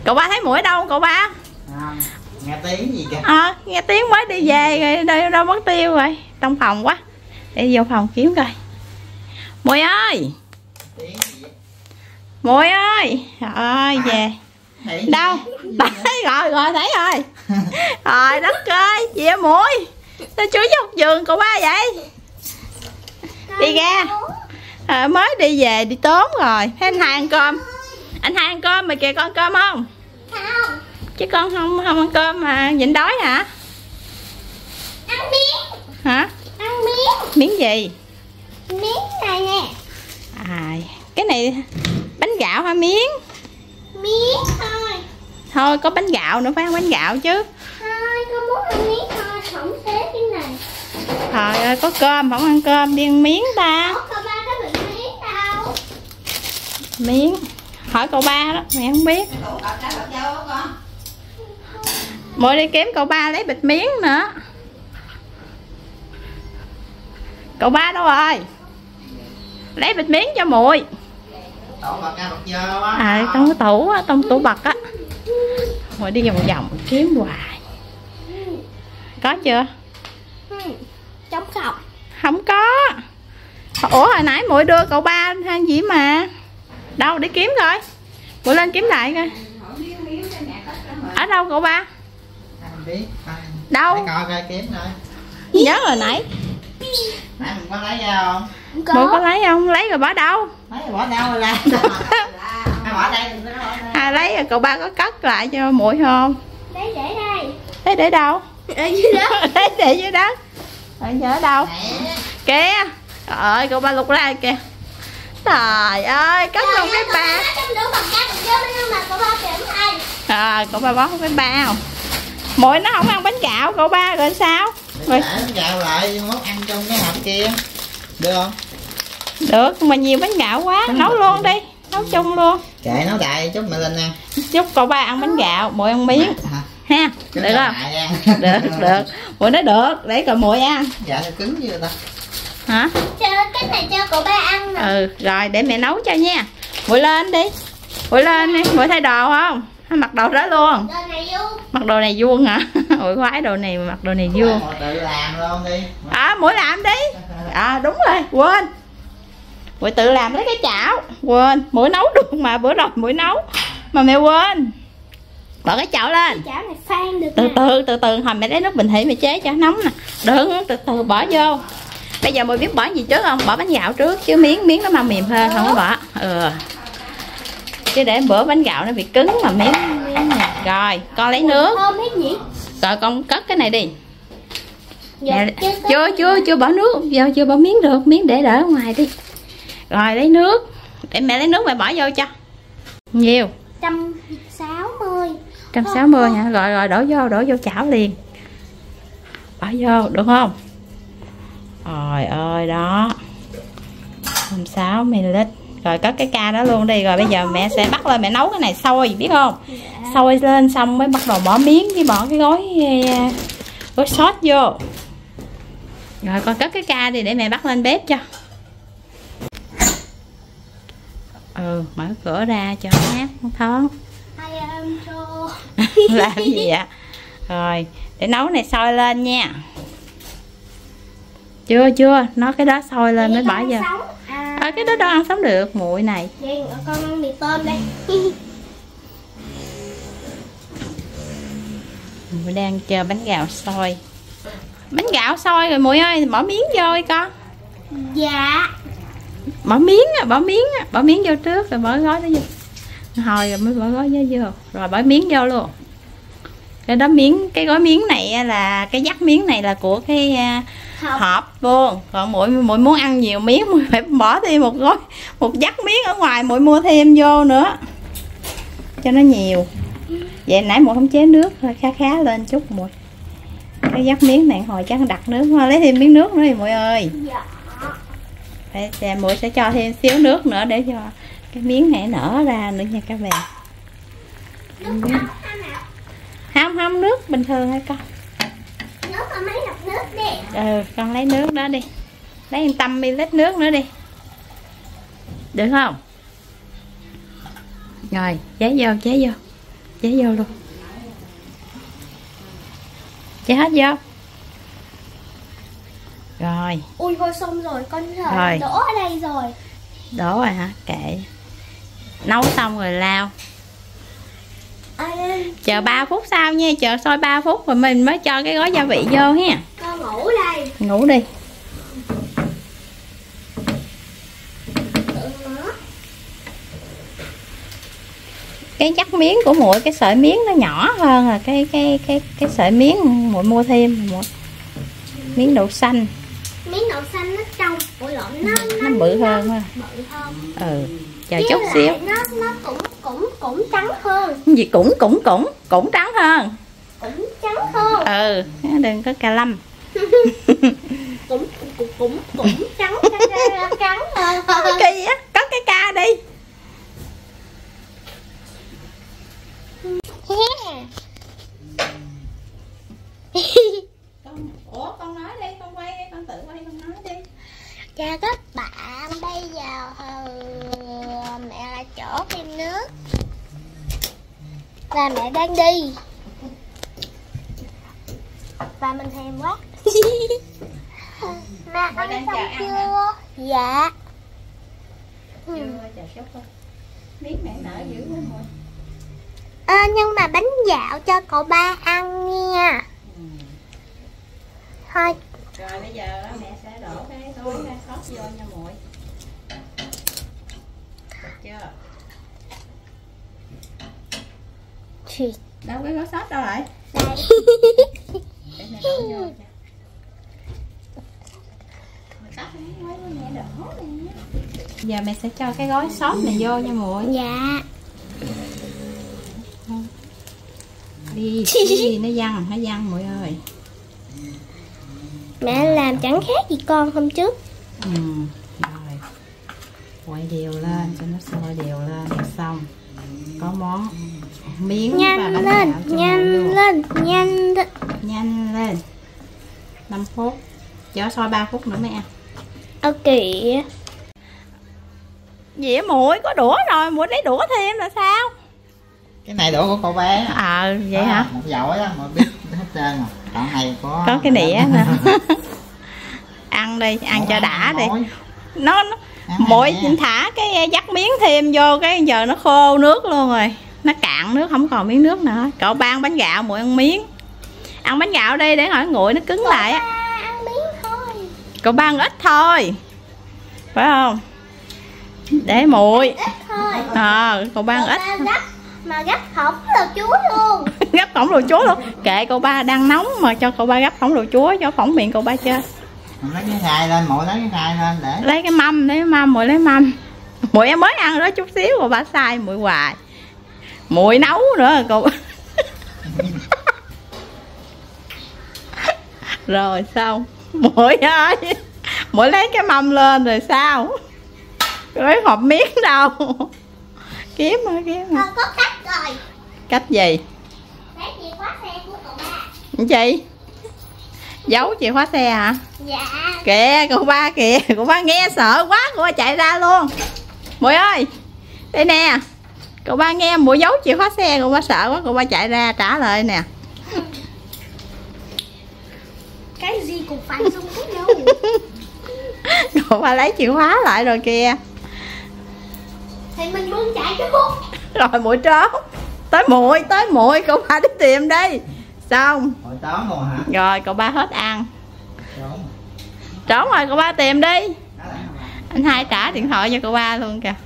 Cậu ba thấy muỗi đâu không cậu ba? Nghe tiếng gì kìa. Nghe tiếng mới đi về rồi, đâu mất tiêu rồi. Trong phòng quá. Để vô phòng kiếm coi. Muỗi ơi. Muỗi ơi. Trời ơi về. Đâu? Thấy rồi thấy rồi. Trời đất ơi, gì vậy muỗi? Sao chui vô giường cậu ba vậy? Đi ra. Mới đi về đi tốn rồi. Thấy anh hai ăn cơm. Anh hai ăn cơm mà kìa, con ăn cơm không? Không. Chứ con không ăn cơm mà nhịn đói hả? Ăn miếng. Hả? Ăn miếng. Miếng gì? Miếng này nè. Cái này bánh gạo hả miếng? Miếng thôi. Thôi có bánh gạo nữa, phải ăn bánh gạo chứ. Thôi con muốn ăn miếng thôi, không thế cái này. Trời ơi có cơm không ăn cơm đi ăn miếng ta. Cậu ba có được miếng đâu. Miếng. Hỏi cậu ba đó, mẹ không biết. Muội đi kiếm cậu ba lấy bịch miếng nữa. Cậu ba đâu rồi? Lấy bịch miếng cho muội. Trong cái tủ á, trong tủ bật á. Muội đi vòng vòng kiếm hoài. Có chưa? Trống không? Không có. Ủa hồi nãy muội đưa cậu ba hay gì mà. Đâu để kiếm coi. Muội lên kiếm lại coi. Ở đâu cậu ba? Đâu? Coi kiếm thôi. Nhớ hồi nãy. Nãy mình có lấy ra không? Muội có lấy không? Lấy rồi bỏ đâu? Lấy rồi bỏ đâu ra? Bỏ đây, lấy rồi cậu ba có cất lại cho muội không? Để đây. Thế để đâu? Ở dưới đất. Để dưới đất. Ở đâu? Kìa. Trời ơi cậu ba lục ra kìa. Trời ơi cất luôn cái ba. Cậu ba bó cái bao. Muội nó không ăn bánh gạo cậu ba rồi sao? Rồi bánh gạo lại mốt ăn trong cái hộp kia. Được không? Được mà nhiều bánh gạo quá. Nấu luôn đi. Nấu chung luôn. Kệ nấu đại chút mẹ Linh ăn. Chúc cậu ba ăn bánh gạo, muội ăn miếng. Ha, được không? Được. Muội nói được, để cậu muội ăn. Dạ nó cứng như ta. Hả? Cái này cho cậu ba ăn nè. Rồi để mẹ nấu cho nha. Muội lên đi. Muội lên đi, muội thay đồ không? Hay mặc đồ đó luôn? Đồ này vuông. Mặc đồ này vuông hả? Muội khoái đồ này, mặc đồ này vuông. Tự làm luôn đi. Muội làm đi. Đúng rồi, quên. Muội tự làm lấy cái chảo. Quên, muội nấu được mà bữa rồi muội nấu. Mà mẹ quên. Bỏ cái chảo lên. Cái chảo này phan được. Từ từ hồi mẹ lấy nước bình thủy mẹ chế cho nóng nè. Đừng từ bỏ vô. Bây giờ muội biết bỏ gì trước không? Bỏ bánh gạo trước chứ miếng nó mau mềm hơn không có bỏ. Chứ để bữa bánh gạo nó bị cứng mà miếng này. Rồi con lấy nước. Rồi con cất cái này đi. Chưa bỏ nước vô, chưa bỏ miếng được, miếng để ở ngoài đi. Rồi lấy nước. Để mẹ lấy nước mẹ bỏ vô cho. Nhiều. 160. 160 hả? Rồi đổ vô chảo liền. Bỏ vô được không? Trời ơi đó. 60 ml. Rồi cất cái ca đó luôn đi. Rồi bây giờ mẹ sẽ bắt lên mẹ nấu cái này sôi biết không? Sôi lên xong mới bắt đầu bỏ miếng với bỏ cái gói sốt vô. Rồi con cất cái ca đi để mẹ bắt lên bếp cho. Mở cửa ra cho mát thoáng. Làm gì vậy? Rồi để nấu này sôi lên nha. Chưa nó cái đó sôi lên mới bỏ vô. Cái đó đâu ăn sống được muội này. Con ăn mì tôm đây. Muội đang chờ bánh gạo sôi. Bánh gạo sôi rồi muội ơi, bỏ miếng vô con. Dạ. Bỏ miếng vô trước rồi bỏ gói nó vô. Hồi rồi mới bỏ gói vô. Rồi bỏ miếng vô luôn. Cái gói miếng này là cái dắt miếng này là của cái hộp luôn. Còn muội muốn ăn nhiều miếng muội phải bỏ thêm một dắt miếng ở ngoài, muội mua thêm vô nữa cho nó nhiều. Vậy nãy muội không chế nước thôi, khá lên chút muội. Cái dắt miếng này hồi chắc đặt nước, lấy thêm miếng nước nữa đi muội ơi. Dạ. Muội sẽ cho thêm xíu nước nữa để cho cái miếng này nở ra nữa nha các bạn. Không nước bình thường hay con. Nước mà mấy lọc nước đi. Con lấy nước đó đi. Lấy 100 ml nước nữa đi. Được không? Rồi, chế vô. chế vô luôn. Chế hết vô. Rồi. Ui thôi xong rồi, con Rồi. đổ ở đây rồi. Đổ rồi hả? Kệ. Nấu xong rồi lao. Chờ 3 phút sau nha, chờ sôi 3 phút rồi mình mới cho cái gói gia vị vô ha. Con ngủ đây. Ngủ đi. Cái dắt miếng của muội, cái sợi miếng nó nhỏ hơn là cái sợi miếng muội mua thêm một miếng đậu xanh. Miếng đậu xanh nó trong, ủa lộn Nó bự hơn ha. bự hơn. Ừ, chờ chút xíu. Nó cũng trắng hơn. Gì cũng trắng hơn. Cũng trắng hơn. Ừ, đừng có cà lâm. cũng trắng trắng hơn. Kỳ á, có cái ca đi. Con nói đi, con quay đi, con tự quay con nói đi. Chào các bạn, bây giờ mẹ lại chỗ thêm nước và mẹ đang đi và mình thèm quá. Mẹ ăn xong chưa? Dạ. Chờ chút thôi. Miếng mẹ nở dữ quá rồi. Nhưng mà bánh dạo cho cậu ba ăn nha. Thôi. Rồi bây giờ mẹ sẽ đổ cái gói sốt vô nha muội. Được chưa? Đâu cái gói sốt đâu rồi? Đây. Để mẹ đổ vô cho. Giờ mẹ sẽ cho cái gói sốt này vô nha muội. Dạ. Đi nó văng muội ơi. Mẹ làm chẳng khác gì con hôm trước. Rồi quay đều lên cho nó sôi đều lên là xong. Có món miếng và bánh lên, gạo cho nhanh lên 5 phút, cho sôi 3 phút nữa mẹ ăn. Ok. Dĩa muội có đũa rồi, muội lấy đũa thêm là sao? Cái này đũa của cậu bé. Vậy hả? Một dội á mà biết hết trơn rồi. Còn này có cái nĩa nè. Ăn đi, ăn cho đã đi. Nó muội thả cái dắt miếng thêm vô cái giờ nó khô nước luôn rồi. Nó cạn nước không còn miếng nước nữa. Cậu ba ăn bánh gạo muội ăn miếng. Ăn bánh gạo đi để hỏi nguội nó cứng lại á. Ăn miếng thôi. Cậu ba ăn ít thôi. Phải không? Để muội. Ít thôi. Cậu ba ăn ít. Mà gấp hỏng đồ chúa luôn. Gấp phỏng đồ chúa luôn. Kệ cậu ba đang nóng mà cho cậu ba gấp phỏng đồ chúa cho phỏng miệng cậu ba chơi. Lấy cái gai lên, muội lấy cái gai lên để. Lấy cái mâm, muội lấy mâm. Muội em mới ăn đó chút xíu cậu ba sai muội hoài. Muội nấu nữa cậu. Rồi xong. Muội ơi. Muội lấy cái mâm lên rồi sao? Cái hộp miếng đâu? Kiếm hả? Con có cách rồi. Cách gì? Lấy chìa khóa xe của cậu ba. Chị giấu chìa khóa xe hả? Dạ. Kìa cậu ba kìa, cậu ba nghe sợ quá, cậu ba chạy ra luôn. Muội ơi, đây nè. Cậu ba nghe muội giấu chìa khóa xe, cậu ba sợ quá, cậu ba chạy ra trả lời nè. Cái gì cũng phải dùng cái đâu. Cậu ba lấy chìa khóa lại rồi kìa. Thì mình muốn chạy chút. Rồi muội trốn. Tới muội, cậu ba đi tìm đi. Xong. Hồi trốn luôn hả? Rồi cậu ba hết ăn. Trốn rồi cậu ba tìm đi. Anh hai trả điện thoại cho cậu ba luôn kìa.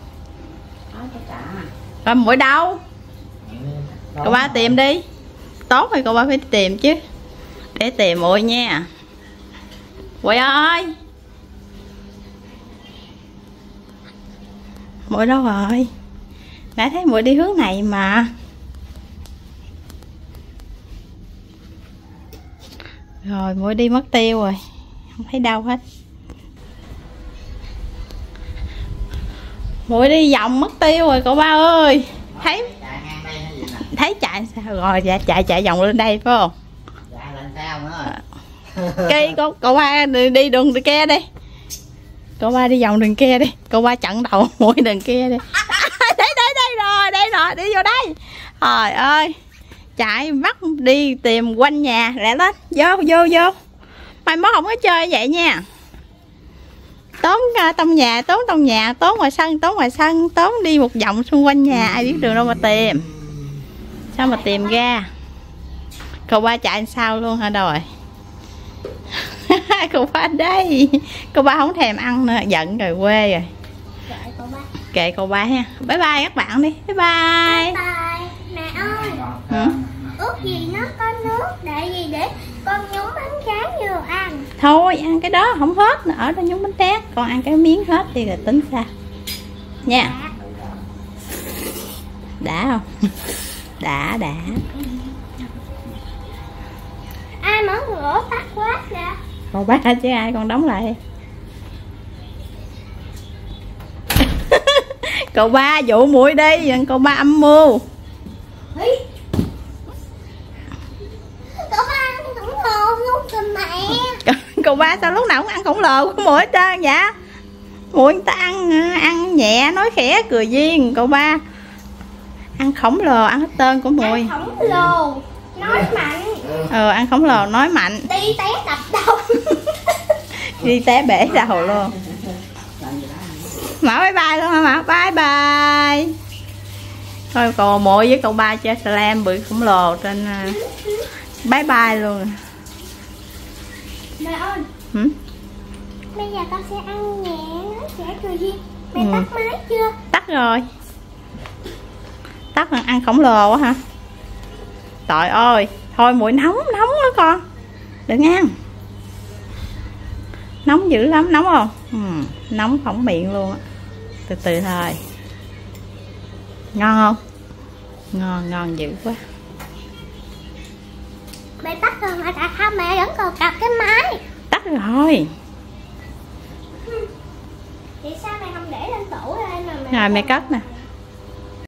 Rồi muội đâu? Cậu ba tìm đi. Tốt thì cậu ba phải tìm chứ. Để tìm muội nha. Muội ơi. Muội đâu rồi? Nãy thấy muội đi hướng này mà. Rồi muội đi mất tiêu rồi. Không thấy đâu hết. Muội đi vòng mất tiêu rồi cậu ba ơi. Thấy chạy sao rồi? Dạ chạy vòng lên đây phải không? Dạ lên sao nữa. Cây cậu ba đi đường kia đi. Cậu ba đi vòng đường kia đi. Cậu ba chặn đầu muội đường kia đi. Đây rồi, đi vô đây. Trời ơi, chạy bắt đi tìm quanh nhà. Lẹ lên, vô. Mai mốt không có chơi vậy nha. Tốn trong nhà, tốn ngoài sân, tốn đi một vòng xung quanh nhà. Ai biết đường đâu mà tìm. Sao mà tìm ra. Cậu ba chạy sao luôn hả rồi. Cậu ba đây. Cậu ba không thèm ăn nữa, giận rồi, quê rồi. Kệ cậu ba ha. Bye bye các bạn đi. Bye bye. Mẹ ơi. Ước gì nó có nước để con nhúng bánh tráng vô ăn. Thôi ăn cái đó không hết, ở đó nhúng bánh tráng. Còn ăn cái miếng hết thì là tính sao nha. Đã không? Đã. Ai mở cửa tắt quát nè. Cậu ba chứ ai, còn đóng lại. Cậu ba dụ muội đi, cậu ba âm mưu. Cậu ba ăn khổng lồ luôn kìa mẹ. Cậu ba sao lúc nào cũng ăn khổng lồ của muội hết trơn vậy? Muội người ta ăn nhẹ nói khẽ cười duyên, cậu ba ăn khổng lồ, ăn hết trơn của muội. Ăn khổng lồ nói mạnh. Ăn khổng lồ nói mạnh. Đi té đập đầu. Đi té bể đầu luôn. Mở bye bye luôn hả Mã? Bye bye. Thôi còn muội với cậu ba chơi slam bự khổng lồ trên bye bye luôn. Mẹ ơi. Bây giờ con sẽ ăn nhẹ nói sẽ cười duyên. Mẹ tắt máy chưa? Tắt rồi. Tắt rồi, ăn khổng lồ quá hả? Trời ơi, thôi muội nóng đó con. Đừng ăn. Nóng dữ lắm, nóng không? Nóng phỏng miệng luôn á. Từ từ thôi. Ngon không? Ngon dữ quá. Mẹ tắt rồi mà tại sao mẹ vẫn còn cặp cái máy? Tắt rồi. Vậy sao mẹ không để lên tủ đây mà mẹ... Rồi mẹ cất nè.